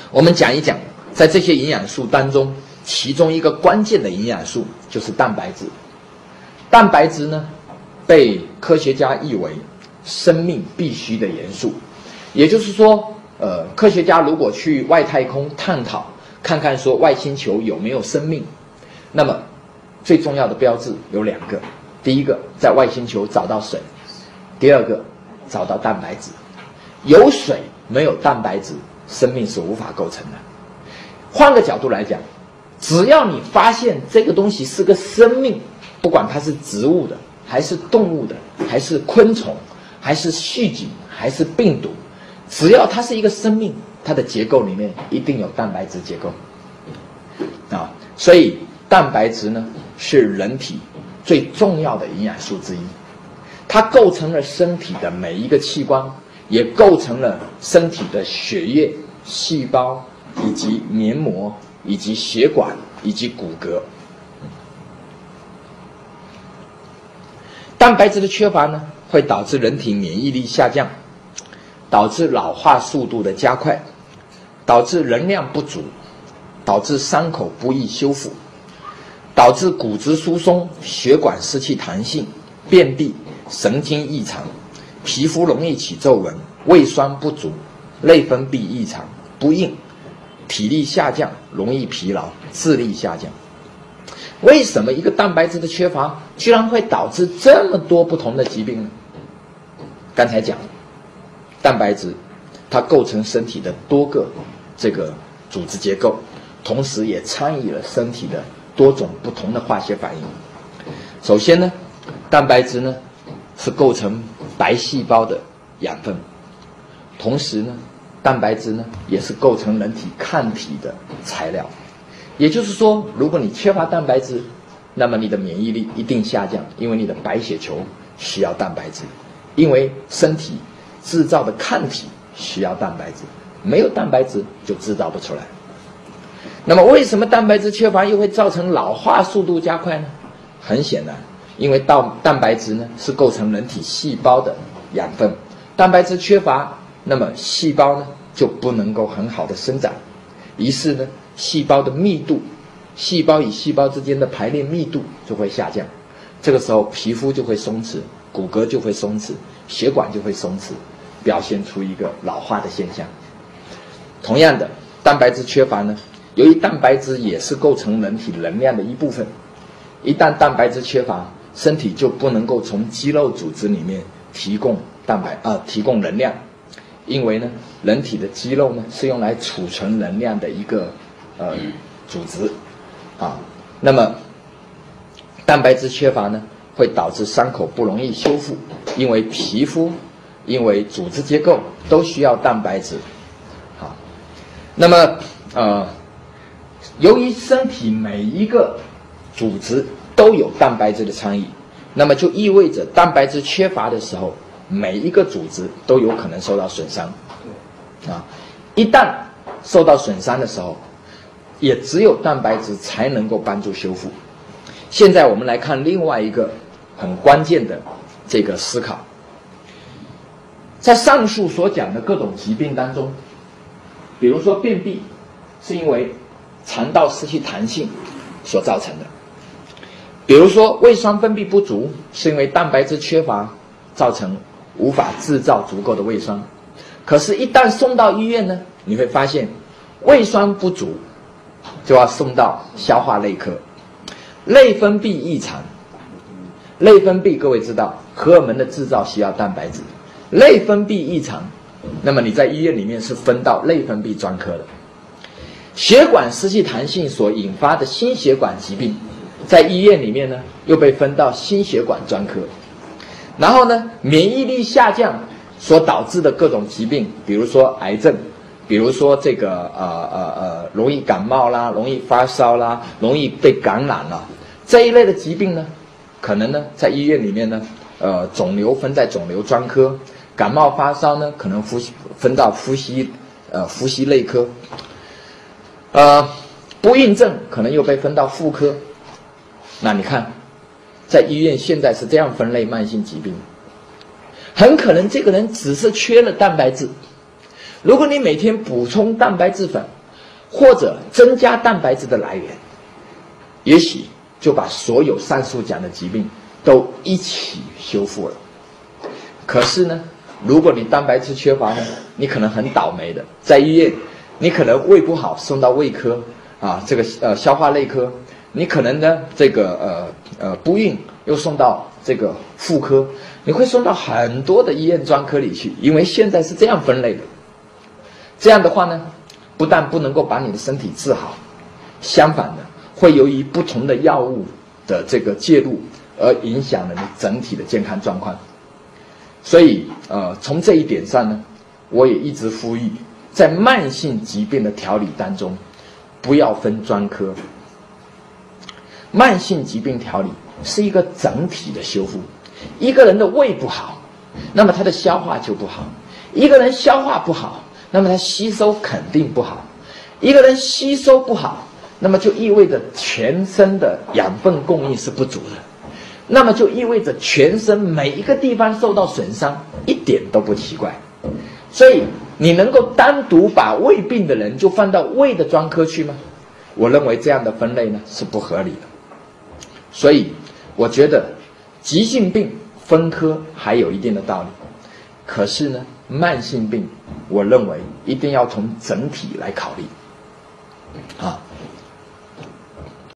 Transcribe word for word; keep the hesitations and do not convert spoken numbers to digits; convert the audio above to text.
我们讲一讲，在这些营养素当中，其中一个关键的营养素就是蛋白质。蛋白质呢，被科学家誉为生命必须的元素。也就是说，呃，科学家如果去外太空探讨，看看说外星球有没有生命，那么最重要的标志有两个：第一个，在外星球找到水；第二个，找到蛋白质。有水没有蛋白质，生命是无法构成的。换个角度来讲，只要你发现这个东西是个生命，不管它是植物的，还是动物的，还是昆虫，还是细菌，还是病毒，只要它是一个生命，它的结构里面一定有蛋白质结构啊。所以蛋白质呢，是人体最重要的营养素之一，它构成了身体的每一个器官，也构成了身体的血液、细胞以及黏膜以及血管以及骨骼。蛋白质的缺乏呢，会导致人体免疫力下降，导致老化速度的加快，导致能量不足，导致伤口不易修复，导致骨质疏松、血管失去弹性、便秘、神经异常、皮肤容易起皱纹、胃酸不足、内分泌异常、不孕、体力下降、容易疲劳、智力下降。为什么一个蛋白质的缺乏居然会导致这么多不同的疾病呢？刚才讲，蛋白质它构成身体的多个这个组织结构，同时也参与了身体的多种不同的化学反应。首先呢，蛋白质呢是构成白细胞的养分，同时呢，蛋白质呢也是构成人体抗体的材料。也就是说，如果你缺乏蛋白质，那么你的免疫力一定下降，因为你的白血球需要蛋白质，因为身体制造的抗体需要蛋白质，没有蛋白质就制造不出来。那么为什么蛋白质缺乏又会造成老化速度加快呢？很显然，因为到蛋白质呢是构成人体细胞的养分，蛋白质缺乏，那么细胞呢就不能够很好的生长，于是呢细胞的密度，细胞与细胞之间的排列密度就会下降，这个时候皮肤就会松弛，骨骼就会松弛，血管就会松弛，表现出一个老化的现象。同样的，蛋白质缺乏呢，由于蛋白质也是构成人体能量的一部分，一旦蛋白质缺乏，身体就不能够从肌肉组织里面提供蛋白啊、呃、提供能量，因为呢，人体的肌肉呢是用来储存能量的一个呃组织啊。那么蛋白质缺乏呢，会导致伤口不容易修复，因为皮肤、因为组织结构都需要蛋白质。好，那么呃，由于身体每一个组织都有蛋白质的参与，那么就意味着蛋白质缺乏的时候，每一个组织都有可能受到损伤。啊，一旦受到损伤的时候，也只有蛋白质才能够帮助修复。现在我们来看另外一个很关键的这个思考，在上述所讲的各种疾病当中，比如说便秘是因为肠道失去弹性所造成的，比如说胃酸分泌不足是因为蛋白质缺乏造成无法制造足够的胃酸。可是一旦送到医院呢，你会发现胃酸不足就要送到消化内科。内分泌异常，内分泌各位知道荷尔蒙的制造需要蛋白质，内分泌异常，那么你在医院里面是分到内分泌专科的。血管失去弹性所引发的心血管疾病，在医院里面呢又被分到心血管专科。然后呢，免疫力下降所导致的各种疾病，比如说癌症，比如说这个呃呃呃容易感冒啦，容易发烧啦，容易被感染啦，这一类的疾病呢，可能呢在医院里面呢，呃肿瘤分在肿瘤专科，感冒发烧呢可能呼吸分到呼吸呃呼吸内科，呃不孕症可能又被分到妇科。那你看，在医院现在是这样分类慢性疾病，很可能这个人只是缺了蛋白质。如果你每天补充蛋白质粉， 或者增加蛋白质的来源，也许就把所有上述讲的疾病都一起修复了。可是呢，如果你蛋白质缺乏呢，你可能很倒霉的，在医院你可能胃不好送到胃科啊，这个呃消化内科，你可能呢这个呃呃不孕又送到这个妇科，你会送到很多的医院专科里去，因为现在是这样分类的。这样的话呢，不但不能够把你的身体治好，相反的会由于不同的药物的这个介入而影响了你整体的健康状况。所以呃从这一点上呢，我也一直呼吁，在慢性疾病的调理当中不要分专科。慢性疾病调理是一个整体的修复。一个人的胃不好，那么他的消化就不好；一个人消化不好，那么他吸收肯定不好；一个人吸收不好，那么就意味着全身的养分供应是不足的，那么就意味着全身每一个地方受到损伤，一点都不奇怪。所以你能够单独把胃病的人就放到胃的专科去吗？我认为这样的分类呢是不合理的。所以我觉得急性病分科还有一定的道理，可是呢，慢性病我认为一定要从整体来考虑啊。